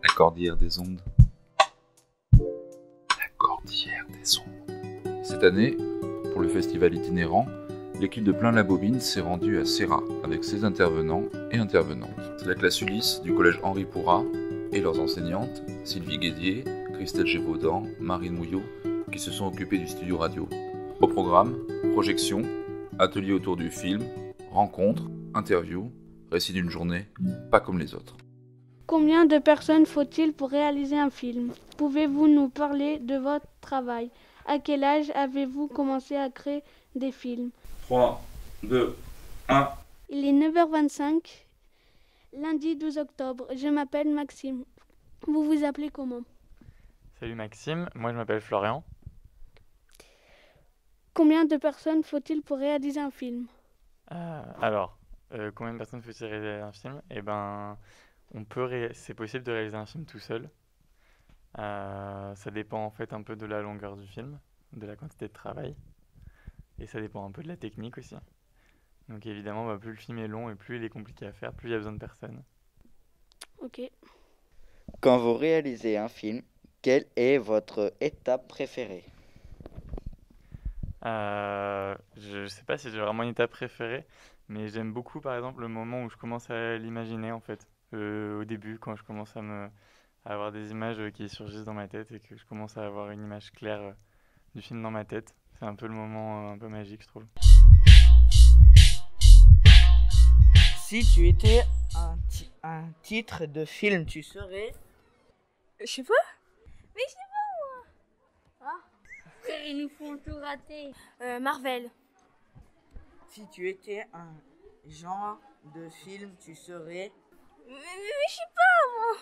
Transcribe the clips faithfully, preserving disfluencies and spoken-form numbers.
La cordillère des ondes. La cordillère des ondes. Cette année, pour le festival itinérant, l'équipe de Plein la Bobine s'est rendue à Serra avec ses intervenants et intervenantes. C'est la classe Ulysse du collège Henri Pourrat et leurs enseignantes, Sylvie Guédier, Christelle Gévaudan, Marine Mouillot, qui se sont occupées du studio radio. Au programme, projections, ateliers autour du film, rencontres, interviews, récits d'une journée, pas comme les autres. Combien de personnes faut-il pour réaliser un film ? Pouvez-vous nous parler de votre travail ? À quel âge avez-vous commencé à créer des films ? trois, deux, un. Il est neuf heures vingt-cinq, lundi douze octobre. Je m'appelle Maxime. Vous vous appelez comment ? Salut Maxime, moi je m'appelle Florian. Combien de personnes faut-il pour réaliser un film ? Euh, alors, euh, combien de personnes faut-il réaliser un film ? Eh ben, on peut ré- c'est possible de réaliser un film tout seul. Euh, ça dépend en fait un peu de la longueur du film, de la quantité de travail. Et ça dépend un peu de la technique aussi. Donc évidemment, bah, plus le film est long et plus il est compliqué à faire, plus il y a besoin de personnes. Ok. Quand vous réalisez un film, quelle est votre étape préférée ? Euh, je ne sais pas si j'ai vraiment une étape préférée, mais j'aime beaucoup par exemple le moment où je commence à l'imaginer en fait. Euh, au début, quand je commence à, me, à avoir des images qui surgissent dans ma tête et que je commence à avoir une image claire euh, du film dans ma tête. C'est un peu le moment euh, un peu magique, je trouve. Si tu étais un, ti- un titre de film, tu serais... Je sais pas. Mais je sais pas moi. Ah. Frère, ils nous font tout rater. Euh, Marvel. Si tu étais un genre de film, tu serais... Mais, mais, mais je sais pas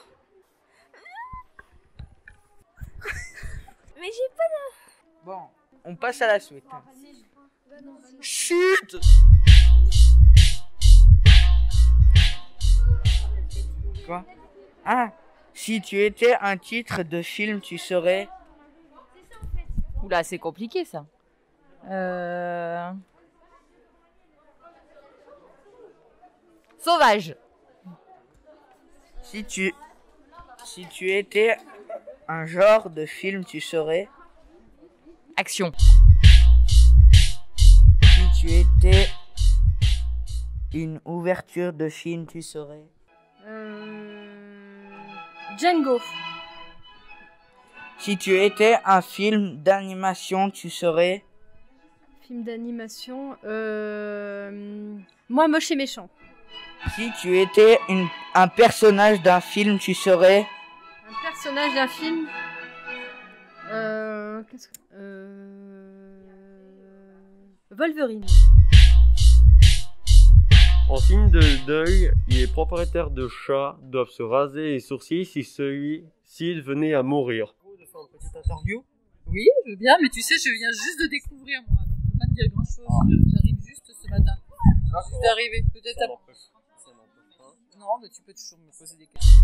moi. Mais j'ai pas de... Bon, on passe à la suite. Chut! Quoi? Ah, si tu étais un titre de film, tu serais... Oula, c'est compliqué ça. Euh... Sauvage. Si tu... Si tu étais un genre de film, tu serais... Action. Si tu étais une ouverture de film, tu serais... Euh... Django. Si tu étais un film d'animation, tu serais... Film d'animation. Euh... Moi, moche et méchant. Si tu étais une, un personnage d'un film, tu serais... Un personnage d'un film. Euh... Qu'est-ce que... Euh... Wolverine. En signe de deuil, les propriétaires de chats doivent se raser les sourcils si celui-ci venait à mourir. De faire une petite interview. Oui, je veux bien, mais tu sais, je viens juste de découvrir, moi, donc je peux pas te dire grand-chose. J'arrive juste ce matin. Juste d'arriver. Peut-être à... Non, mais tu peux toujours me poser des questions.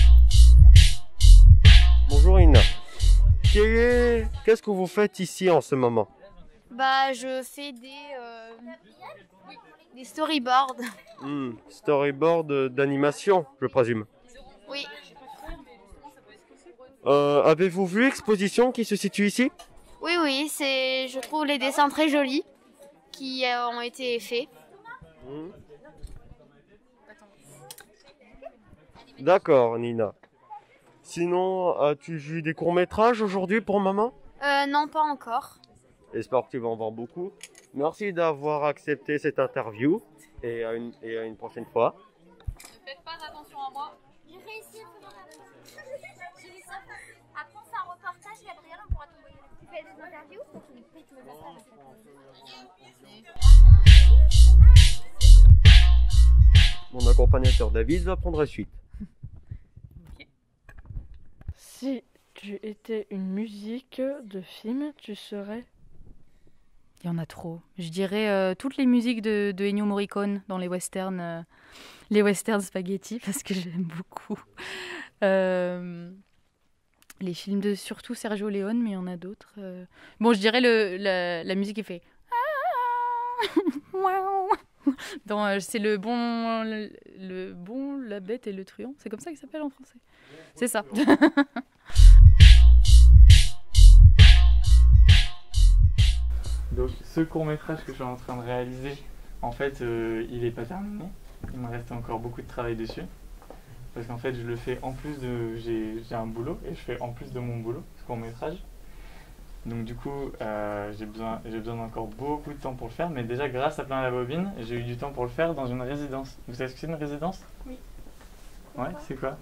Bonjour Ina. Quel est- Qu'est-ce que vous faites ici en ce moment? Bah, je fais des, euh, des storyboards. Hmm, Storyboard d'animation, je présume. Oui. Euh, avez-vous vu l'exposition qui se situe ici? Oui, oui, c'est, je trouve les dessins très jolis qui euh, ont été faits. Hmm. D'accord, Nina. Sinon, as-tu vu des courts-métrages aujourd'hui pour maman? Euh, non, pas encore. J'espère que tu vas en voir beaucoup. Merci d'avoir accepté cette interview et à une, et à une prochaine fois. Ne faites pas attention à moi. J'ai réussi à faire Après, on fait un reportage, Gabriel, on pourra t'envoyer. Tu fais des interviews pour que tu pètes le message. Mon accompagnateur David va prendre la suite. Si tu étais une musique de film, tu serais... Il y en a trop. Je dirais euh, toutes les musiques de, de Ennio Morricone dans les westerns, euh, les westerns spaghetti, parce que j'aime beaucoup. Euh, les films de surtout Sergio Leone, mais il y en a d'autres. euh. Bon, je dirais le, la, la musique qui fait... Dans, euh, c'est le bon, le, le bon, la bête et le truand. C'est comme ça qu'il s'appelle en français. C'est ça. Donc ce court-métrage que je suis en train de réaliser, en fait, euh, il est pas terminé. Il me reste encore beaucoup de travail dessus. Parce qu'en fait, je le fais en plus de... J'ai, j'ai un boulot et je fais en plus de mon boulot, ce court-métrage. Donc du coup, euh, j'ai besoin, j'ai besoin d'encore beaucoup de temps pour le faire. Mais déjà, grâce à Plein la Bobine, j'ai eu du temps pour le faire dans une résidence. Vous savez ce que c'est une résidence? Oui. Ouais, c'est quoi?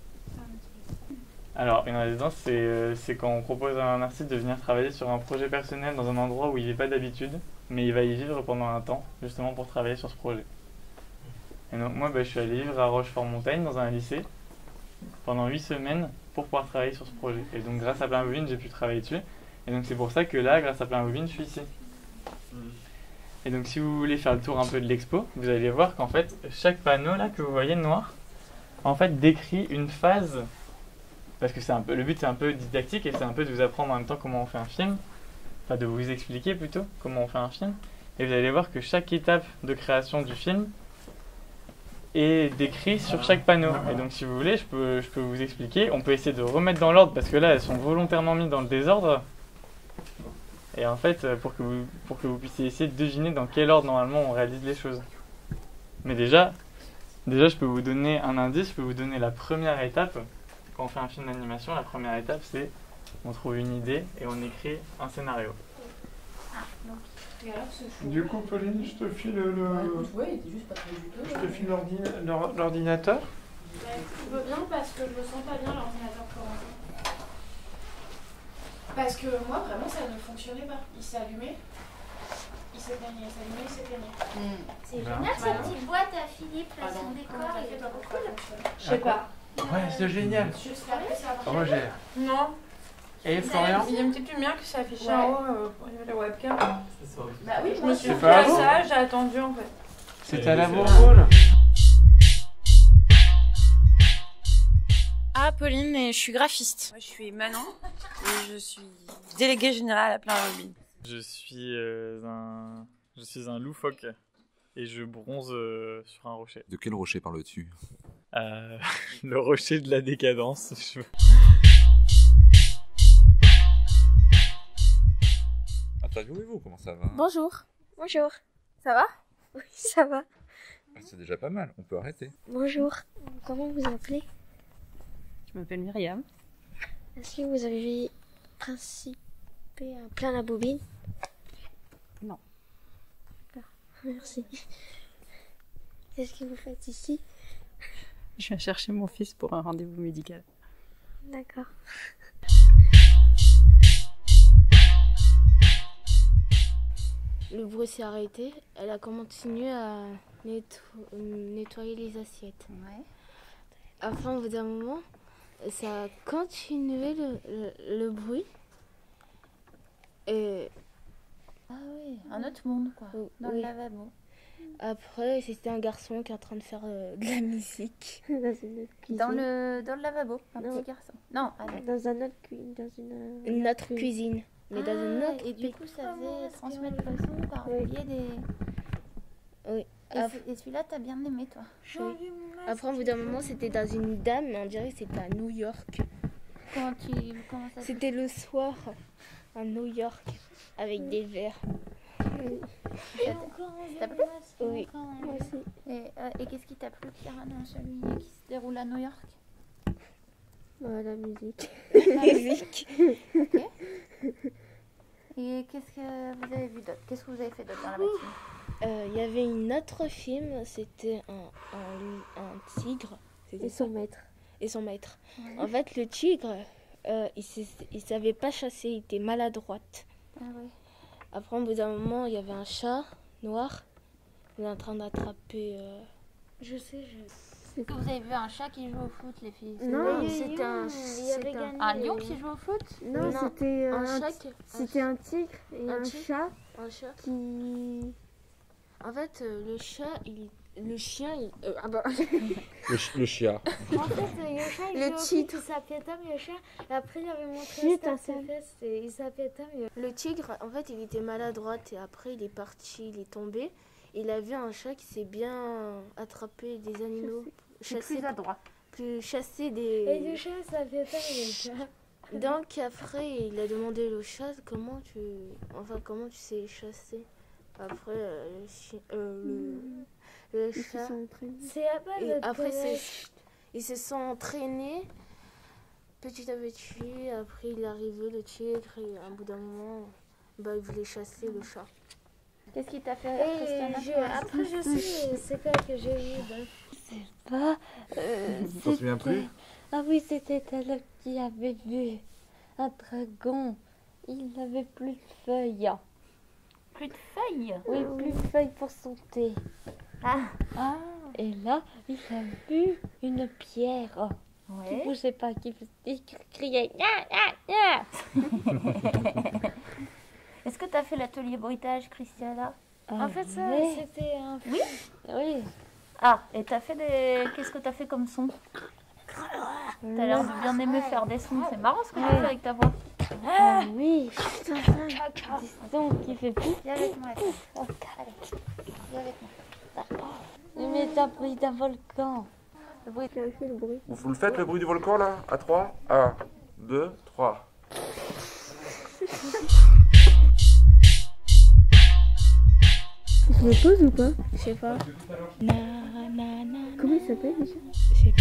Alors, une résidence, c'est, euh, c'est quand on propose à un artiste de venir travailler sur un projet personnel dans un endroit où il n'est pas d'habitude, mais il va y vivre pendant un temps, justement pour travailler sur ce projet. Et donc moi, bah, je suis allé vivre à Rochefort-Montagne, dans un lycée, pendant huit semaines, pour pouvoir travailler sur ce projet. Et donc grâce à Plein la Bobine, j'ai pu travailler dessus. Et donc c'est pour ça que là, grâce à Plein la Bobine, je suis ici. Et donc si vous voulez faire le tour un peu de l'expo, vous allez voir qu'en fait, chaque panneau là que vous voyez noir, en fait décrit une phase. Parce que c'est un peu, le but c'est un peu didactique et c'est un peu de vous apprendre en même temps comment on fait un film, enfin de vous expliquer plutôt comment on fait un film. Et vous allez voir que chaque étape de création du film est décrite sur chaque panneau. Et donc si vous voulez, je peux, je peux vous expliquer. On peut essayer de remettre dans l'ordre parce que là elles sont volontairement mises dans le désordre. Et en fait, pour que vous, pour que vous puissiez essayer de deviner dans quel ordre normalement on réalise les choses. Mais déjà, déjà je peux vous donner un indice, je peux vous donner la première étape. Quand on fait un film d'animation, la première étape, c'est on trouve une idée et on écrit un scénario. Du coup, Pauline, je te file le, Ouais, il était juste pas très juteux. je te file l'ordina- l'or- l'ordinateur. Bah, je veux bien parce que je me sens pas bien l'ordinateur pour l'instant. Parce que moi, vraiment, ça ne fonctionnait pas. Il s'est allumé, il s'éteignait, il s'allumait, il s'éteignait. C'est Voilà. génial cette petite boîte à Philippe, là, son décor, Comment t'as il fait est toi trop pour cool. que ça fonctionne? Je sais pas. Ouais, c'est génial. J'espère que ça va. Roger. Non. Et Florian? Il y a une petite lumière qui s'est affichée Ouais. en haut euh, pour allumer la webcam. Bah oui, Je moi me suis C'est fait pas à à vous? ça, j'ai attendu en fait. C'était à la Bourgogne. Ah, Pauline, et je suis graphiste. Moi, je suis Manon et je suis déléguée générale à Plein la Bobine. Je suis euh, un, je suis un loufoque et je bronze euh, sur un rocher. De quel rocher parles-tu? Euh, le rocher de la décadence. Je... Interviewez-vous, comment ça va? Bonjour. Bonjour. Ça va? Oui, ça va. Ah, c'est déjà pas mal, on peut arrêter. Bonjour. Comment vous appelez? Je m'appelle Myriam. Est-ce que vous avez participé à Plein la Bobine? Non. D'accord. Merci. Qu'est-ce que vous faites ici? Je viens chercher mon fils pour un rendez-vous médical. D'accord. Le bruit s'est arrêté. Elle a continué à netto- nettoyer les assiettes. Ouais. Enfin, au bout d'un moment, ça a continué le, le, le bruit. Et Ah oui, un autre monde quoi, Oh, dans oui. le lavabo. après, c'était un garçon qui est en train de faire euh, de la musique. Dans une autre cuisine. Dans le, dans le lavabo, un Non. petit garçon. Non, allez. Dans un autre cu- dans une, une autre cuisine. Mais dans une Ah, autre et du pi- coup, ça faisait transmettre le son par Oui. le biais des... Oui. Et, Ap- c'est- et celui-là, t'as bien aimé, toi? oui. Après, au bout d'un moment, c'était dans une dame, mais on dirait que c'était à New York. Comment tu... Comment ça se- C'était le soir à New York avec des verres. Ça t'a- T'as plu? Oui, moi aussi. Et, euh, et qu'est-ce qui t'a plu, Clara, dans celui qui se déroule à New York? Bah, la musique. La musique. Ok. Et qu'est-ce que vous avez vu d'autre? Qu'est-ce que vous avez fait d'autre dans la matinée? Euh, Il y avait une autre film, c'était un, un, un tigre. Et son maître. Et son maître. Ouais. En fait, le tigre, euh, il ne savait pas chasser, il était maladroit. Ah oui. Après, au bout d'un moment, il y avait un chat noir. Il est en train d'attraper... euh, Je sais, je... Est-ce que vous avez vu un chat qui joue au foot, les filles? Non, Oui, c'était un... il y avait c'était un- gagné. Un lion qui joue au foot? Non, c'était un un, chat ti- qui- c'était un tigre et un un, tigre. chat Un chat. qui... En fait, euh, le chat, il... le chien, il... euh, ah bah... Le, ch- le chien. En fait, euh, le chat, il Le jouait au foot, titre. il s'appelait Tom, le chien. Et après, il avait montré Chut, un un ses seul. fesses, et il s'appelait Tom. et- Le tigre, en fait, il était maladroit et après, il est parti, il est tombé. il a vu un chat qui sait bien attraper des animaux. C'est plus adroit. Plus chasser Et des... le chat, ça fait pas le chat. Donc après, il a demandé au chat comment tu... Enfin, comment tu sais chasser. Après, euh, le, chien, euh, le, le chat... C'est à pas Et notre après, collège. c'est- ils se sont entraînés petit à petit. Après, il est arrivé le tigre et à un bout d'un moment, bah, il voulait chasser le chat. Qu'est-ce qui t'a fait rire, rire, Christiana je, Après, je sais, c'est quoi que j'ai eu ben. Pas, euh, Tu t'en souviens c'était- plus? Ah oui, c'était elle qui avait vu un dragon. Il n'avait plus de feuilles. Plus de feuilles? Oui, plus de feuilles pour son thé. Ah. Ah. Et là, il a vu une pierre Ouais. qui bougeait pas, qui, qui criait Nya, nya, nya. Est-ce que tu as fait l'atelier bruitage, Christiana? Ah En fait, ça, ouais. c'était un... Oui. Oui. Ah, et t'as fait des... Qu'est-ce que t'as fait comme son? T'as l'air de bien aimer faire des sons. C'est marrant ce que tu fais avec ta voix. Ah oui. Des sons qui fait plus. Viens avec moi. Oh, Allez, viens avec moi. mais t'as bruit d'un volcan. Le bruit, t'as fait le bruit. Vous le faites le bruit du volcan là? À trois? un, deux, trois. Je me pose ou pas? Je sais pas. Comment il s'appelle déjà? Je sais pas.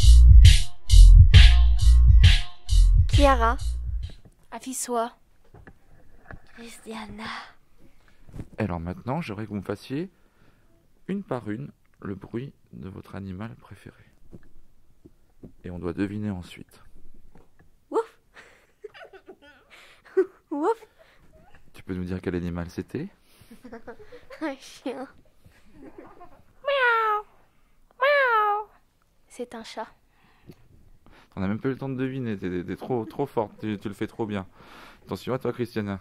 Chiara. Afiswa. Christiana. Alors maintenant, j'aimerais que vous me fassiez une par une le bruit de votre animal préféré. Et on doit deviner ensuite. Ouf. Ouf. Tu peux nous dire quel animal c'était? Un chien. Miaou. Miaou. C'est un chat. On a même pas eu le temps de deviner, t'es, t'es trop, trop forte, tu, tu le fais trop bien. Attention à toi, Christiana.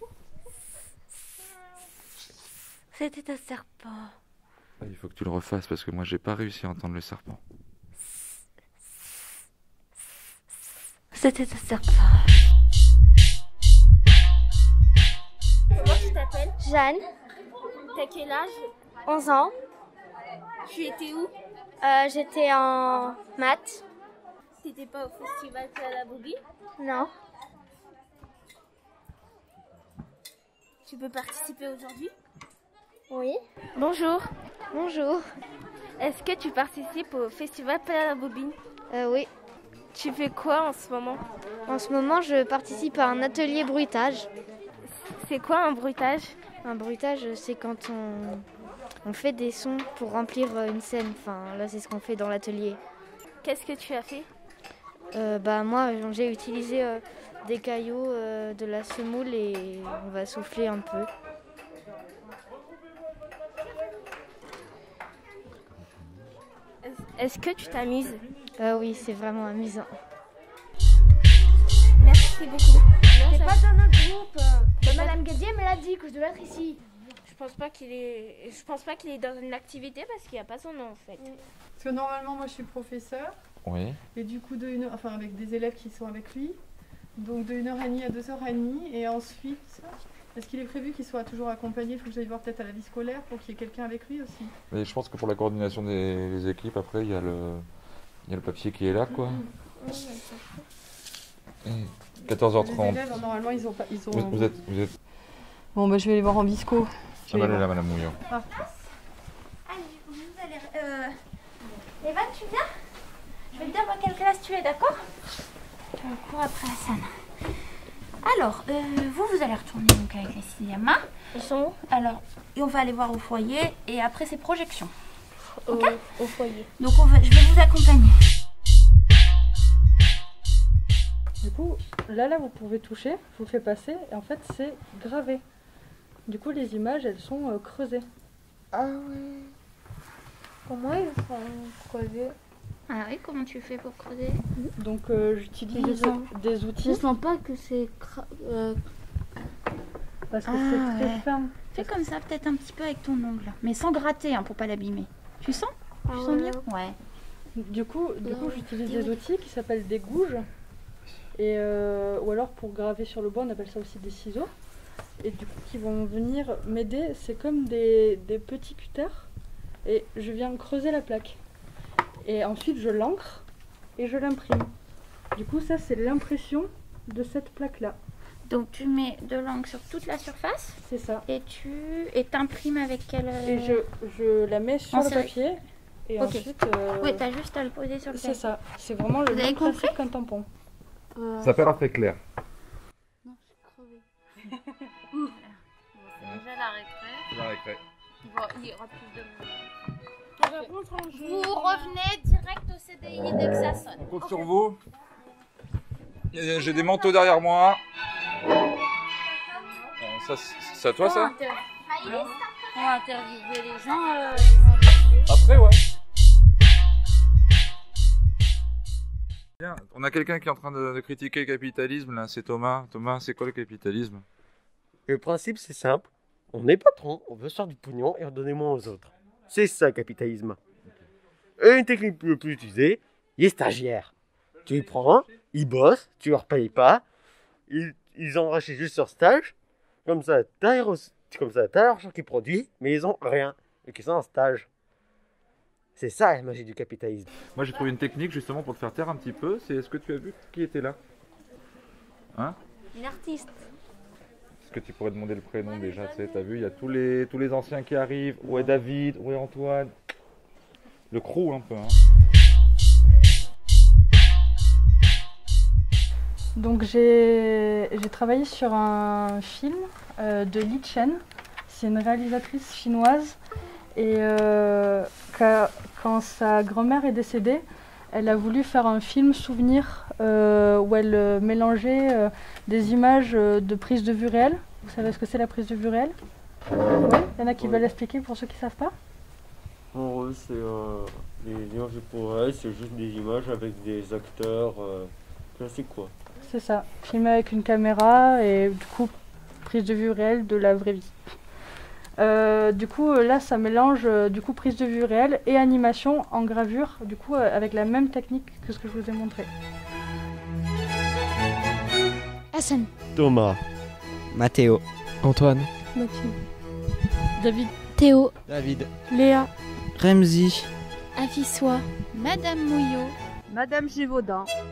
C'était un serpent. Ah, il faut que tu le refasses parce que moi j'ai pas réussi à entendre le serpent. C'était un serpent. Comment tu t'appelles? Jeanne. T'as quel âge? onze ans. Tu étais où? euh, J'étais en maths. T'étais pas au festival la Bobby? Non. Tu peux participer aujourd'hui? Oui. Bonjour. Bonjour. Est-ce que tu participes au festival la Bobine? euh, Oui. Tu fais quoi en ce moment? En ce moment, je participe à un atelier bruitage. C'est quoi un bruitage? Un bruitage, c'est quand on, on fait des sons pour remplir une scène. Enfin, là, c'est ce qu'on fait dans l'atelier. Qu'est-ce que tu as fait? euh, Bah moi, j'ai utilisé euh, des cailloux, euh, de la semoule et on va souffler un peu. Est-ce que tu t'amuses? euh, Oui, c'est vraiment amusant. Merci beaucoup. T'es pas dans notre groupe. Bah, Madame Gadier me l'a dit que je devais être ici. Je pense pas qu'il est, je pense pas qu'il est dans une activité parce qu'il n'y a pas son nom en fait. Parce que normalement, moi, je suis professeur. Oui. Et du coup, de une heure, enfin, avec des élèves qui sont avec lui. Donc, de une heure trente à deux heures trente. Et ensuite, est-ce qu'il est prévu qu'il soit toujours accompagné? Il faut que j'aille voir peut-être à la vie scolaire pour qu'il y ait quelqu'un avec lui aussi. Mais je pense que pour la coordination des, des équipes, après, il y a le, il y a le papier qui est là, quoi. Et quatorze heures Les trente. élèves, normalement, ils ont pas. Ils ont... Vous, vous êtes, vous êtes... Bon, bah, je vais aller voir en visco. Je Ah vais bah aller là, voir. Madame Mouillot. Ah. Allez, vous allez... Euh... Eva, tu viens? Je vais te dire dans quelle classe tu es, d'accord? Tu vas courir après la scène. Alors, euh, vous, vous allez retourner donc avec les sixièmes. Ils sont où? Alors, et on va aller voir au foyer et après c'est projection. Au, Ok? au foyer. Donc on va, je vais vous accompagner. Du coup, là, là, vous pouvez toucher, je vous fais passer, et en fait, c'est gravé. Du coup, les images, elles sont euh, creusées. Ah ouais. Comment ils font creuser? Ah oui, comment tu fais pour creuser? Donc, euh, j'utilise Je sens- des outils. Je sens pas que c'est cra- euh, Parce que Ah c'est très ouais. fin. Fais comme ça, peut-être un petit peu avec ton ongle, mais sans gratter hein, pour pas l'abîmer. Tu sens? Ah Tu sens ouais. bien? Ouais. Du coup, du Non, coup j'utilise direct. des outils qui s'appellent des gouges. Et, euh, ou alors, pour graver sur le bois, on appelle ça aussi des ciseaux. et du coup qui vont venir m'aider. C'est comme des, des petits cutters et je viens creuser la plaque. Et ensuite je l'encre et je l'imprime. Du coup ça c'est l'impression de cette plaque là. Donc tu mets de l'encre sur toute la surface. C'est ça. Et tu et t'imprimes avec quelle... Et je, je la mets sur En le série. papier. Et Ok. ensuite... euh, Oui, t'as juste à le poser sur le C'est papier. ça. C'est vraiment le Vous avez même compris principe qu'un tampon. Ça fait l'air très clair. Non, je suis crevée. Bon, c'est déjà la récré. C'est la récré. Bon, il y aura plus de monde. Vous revenez direct au C D I dès que ça sonne. On compte sur vous. Euh, J'ai des manteaux derrière moi. Euh, ça, c'est c'est à toi ça? On va on va interviewer les gens. euh, Après, ouais. Bien, on a quelqu'un qui est en train de, de critiquer le capitalisme là, c'est Thomas. Thomas, c'est quoi le capitalisme? Le principe, c'est simple. On est patron, on veut se faire du pognon et en donner moins aux autres. C'est ça, le capitalisme. Et une technique le plus utilisée, les stagiaires. Tu les prends, ils bossent, tu leur payes pas, ils, ils enrachent juste leur stage. Comme ça, t'as les re- comme ça, t'as l'argent qu'ils produisent, mais ils ont rien, et qu'ils sont en stage. C'est ça la magie du capitalisme. Moi j'ai trouvé une technique justement pour te faire taire un petit peu. C'est est-ce que tu as vu qui était là? Hein? Une artiste. Est-ce que tu pourrais demander le prénom déjà? Tu sais, t'as vu, il y a tous les, tous les anciens qui arrivent. Où est David? Où est Antoine? Le crew un peu. Hein. Donc j'ai j'ai travaillé sur un film euh, de Li Chen. C'est une réalisatrice chinoise. Et euh, quand, quand sa grand-mère est décédée, elle a voulu faire un film souvenir euh, où elle euh, mélangeait euh, des images euh, de prise de vue réelle. Vous savez ce que c'est la prise de vue réelle? Oui, il y en a qui Oui. veulent expliquer pour ceux qui ne savent pas. En eux, c'est euh, les images pour elles, c'est juste des images avec des acteurs euh, classiques, quoi. C'est ça, filmé avec une caméra et du coup prise de vue réelle de la vraie vie. Euh, du coup là ça mélange euh, du coup prise de vue réelle et animation en gravure, du coup euh, avec la même technique que ce que je vous ai montré. Hassan. Thomas. Mathéo. Antoine. Mathieu. David. Théo. David. Léa. Remzi. Afissois. Madame Mouillot. Madame Gévaudan.